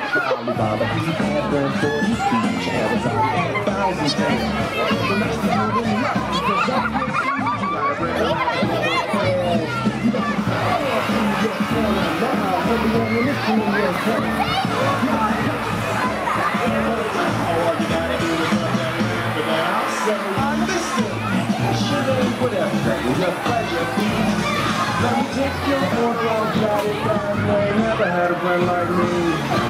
Alibaba, he had been 40 speech, advertising at 1,000 fans. So nice to hear them rock, because that's what you gotta bring it back. You got to power in your corner now, every ammunition in your corner. All you gotta do is run that ramp and then I'll say, listen, sugar and whatever, that was your pleasure, please. Let me take your order.